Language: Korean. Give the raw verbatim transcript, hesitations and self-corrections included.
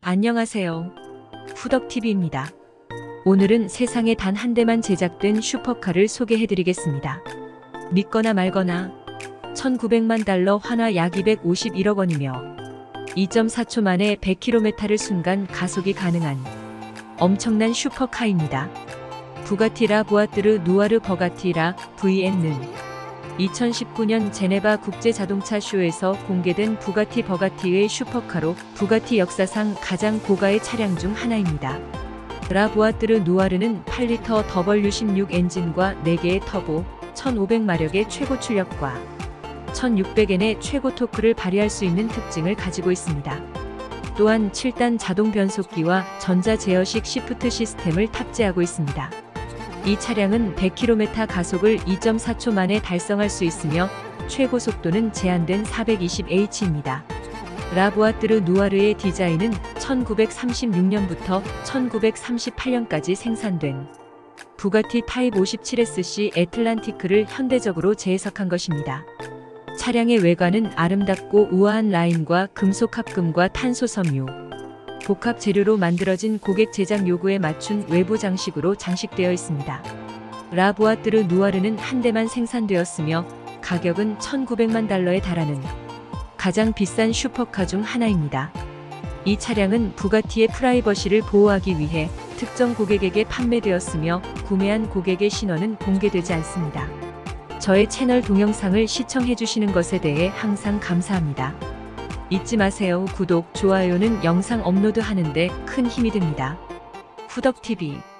안녕하세요. 후덕티비입니다. 오늘은 세상에 단 한 대만 제작된 슈퍼카를 소개해드리겠습니다. 믿거나 말거나 천구백만 달러 환화 약 이백오십일억 원이며 이 점 사 초 만에 백 킬로미터를 순간 가속이 가능한 엄청난 슈퍼카입니다. 부가티 라 보아뜨르 누아르 버가티 라 브이엔는 이천십구 년 제네바 국제자동차 쇼에서 공개된 부가티 버가티의 슈퍼카로 부가티 역사상 가장 고가의 차량 중 하나입니다. 라 보아뜨르 누아르는 팔 리터 더블유 십육 엔진과 네 개의 터보, 천오백 마력의 최고 출력과 천육백 엔의 최고 토크를 발휘할 수 있는 특징을 가지고 있습니다. 또한 칠 단 자동 변속기와 전자 제어식 시프트 시스템을 탑재하고 있습니다. 이 차량은 백 킬로미터 가속을 이 점 사 초 만에 달성할 수 있으며 최고 속도는 제한된 사백이십 에이치입니다. 라 보아뜨르 누아르의 디자인은 천구백삼십육 년부터 천구백삼십팔 년까지 생산된 부가티 타입 오십칠 에스씨 애틀란티크를 현대적으로 재해석한 것입니다. 차량의 외관은 아름답고 우아한 라인과 금속 합금과 탄소 섬유, 복합 재료로 만들어진 고객 제작 요구에 맞춘 외부 장식으로 장식되어 있습니다. 라 보아뜨르 누아르는 한 대만 생산되었으며 가격은 천구백만 달러에 달하는 가장 비싼 슈퍼카 중 하나입니다. 이 차량은 부가티의 프라이버시를 보호하기 위해 특정 고객에게 판매되었으며 구매한 고객의 신원은 공개되지 않습니다. 저의 채널 동영상을 시청해주시는 것에 대해 항상 감사합니다. 잊지 마세요. 구독, 좋아요는 영상 업로드하는 데 큰 힘이 됩니다. 후덕티비